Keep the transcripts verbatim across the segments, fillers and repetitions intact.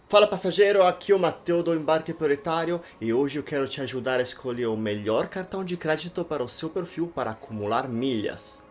Fala passageiro, aqui é o Matteo do Embarque Prioritário e hoje eu quero te ajudar a escolher o melhor cartão de crédito para o seu perfil para acumular milhas.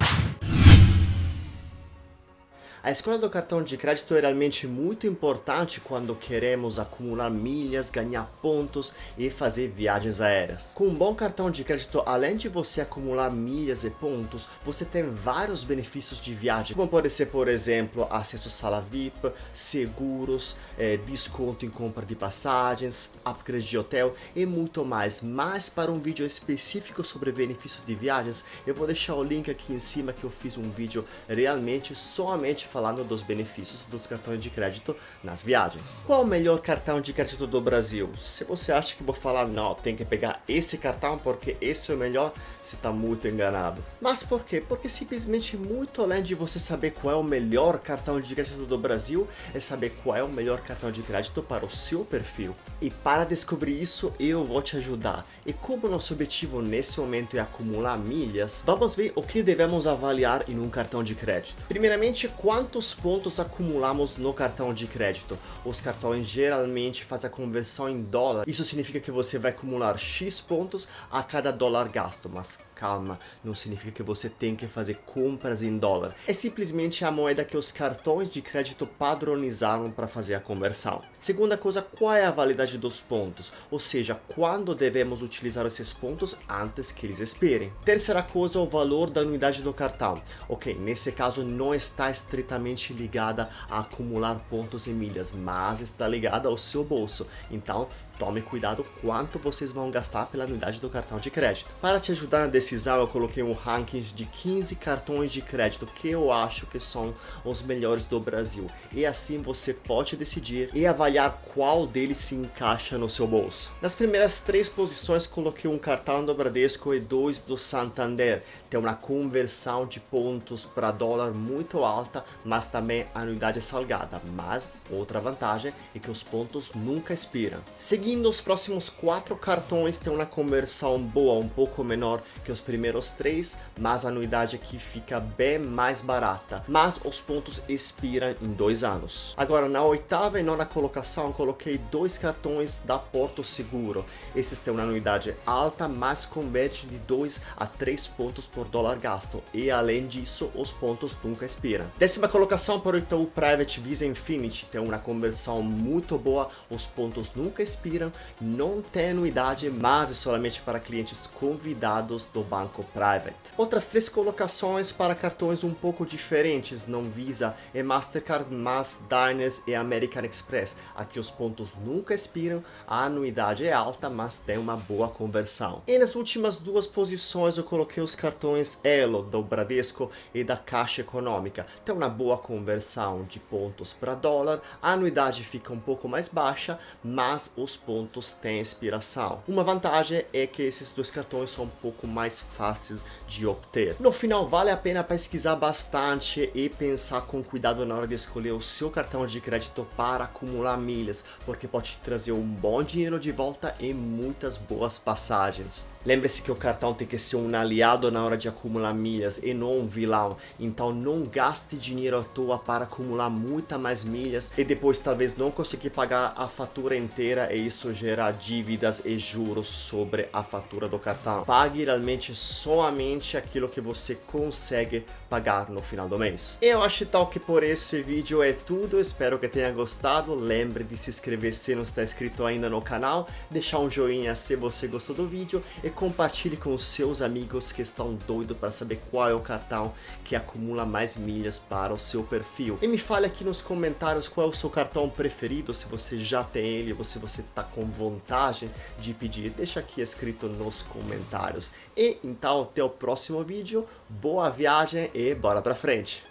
A escolha do cartão de crédito é realmente muito importante quando queremos acumular milhas, ganhar pontos e fazer viagens aéreas. Com um bom cartão de crédito, além de você acumular milhas e pontos, você tem vários benefícios de viagem, como pode ser, por exemplo, acesso à sala V I P, seguros, eh, desconto em compra de passagens, upgrade de hotel e muito mais. Mas para um vídeo específico sobre benefícios de viagens, eu vou deixar o link aqui em cima que eu fiz um vídeo realmente somente falando dos benefícios dos cartões de crédito nas viagens. Qual o melhor cartão de crédito do Brasil? Se você acha que vou falar, não, tem que pegar esse cartão porque esse é o melhor, você está muito enganado. Mas por quê? Porque simplesmente muito além de você saber qual é o melhor cartão de crédito do Brasil, é saber qual é o melhor cartão de crédito para o seu perfil. E para descobrir isso, eu vou te ajudar. E como nosso objetivo nesse momento é acumular milhas, vamos ver o que devemos avaliar em um cartão de crédito. Primeiramente, quantos pontos acumulamos no cartão de crédito? Os cartões geralmente fazem a conversão em dólar. Isso significa que você vai acumular X pontos a cada dólar gasto, mas calma, não significa que você tem que fazer compras em dólar. É simplesmente a moeda que os cartões de crédito padronizaram para fazer a conversão. Segunda coisa, qual é a validade dos pontos? Ou seja, quando devemos utilizar esses pontos antes que eles expirem. Terceira coisa, o valor da anuidade do cartão. Ok, nesse caso não está estritamente ligada a acumular pontos e milhas, mas está ligada ao seu bolso. Então, tome cuidado quanto vocês vão gastar pela anuidade do cartão de crédito. Para te ajudar na decisão, eu coloquei um ranking de quinze cartões de crédito que eu acho que são os melhores do Brasil. E assim você pode decidir e avaliar qual deles se encaixa no seu bolso. Nas primeiras três posições, coloquei um cartão do Bradesco e dois do Santander. Tem uma conversão de pontos para dólar muito alta, mas também a anuidade é salgada. Mas outra vantagem é que os pontos nunca expiram. Seguindo, os próximos quatro cartões têm uma conversão boa, um pouco menor que os primeiros três, mas a anuidade aqui fica bem mais barata. Mas os pontos expiram em dois anos. Agora, na oitava e nona colocação, eu coloquei dois cartões da Porto Seguro. Esses têm uma anuidade alta, mas converte de dois a três pontos por dólar gasto. E além disso, os pontos nunca expiram. Décima colocação para o Itaú Private Visa Infinity. Tem uma conversão muito boa, os pontos nunca expiram. Não tem anuidade, mas é solamente para clientes convidados do Banco Private. Outras três colocações para cartões um pouco diferentes, não Visa e Mastercard, mas Diners e American Express. Aqui os pontos nunca expiram, a anuidade é alta, mas tem uma boa conversão. E nas últimas duas posições eu coloquei os cartões Elo do Bradesco e da Caixa Econômica. Tem uma boa conversão de pontos para dólar, a anuidade fica um pouco mais baixa, mas os pontos têm expiração. Uma vantagem é que esses dois cartões são um pouco mais fáceis de obter. No final, vale a pena pesquisar bastante e pensar com cuidado na hora de escolher o seu cartão de crédito para acumular milhas, porque pode te trazer um bom dinheiro de volta e muitas boas passagens. Lembre-se que o cartão tem que ser um aliado na hora de acumular milhas e não um vilão, então não gaste dinheiro à toa para acumular muita mais milhas e depois talvez não conseguir pagar a fatura inteira e isso gera dívidas e juros sobre a fatura do cartão. Pague realmente somente aquilo que você consegue pagar no final do mês. Eu acho então que por esse vídeo é tudo, espero que tenha gostado. Lembre de se inscrever se não está inscrito ainda no canal, deixar um joinha se você gostou do vídeo e compartilhe com os seus amigos que estão doidos para saber qual é o cartão que acumula mais milhas para o seu perfil. E me fale aqui nos comentários qual é o seu cartão preferido, se você já tem ele ou se você está com vontade de pedir, deixa aqui escrito nos comentários. E então até o próximo vídeo, boa viagem e bora pra frente!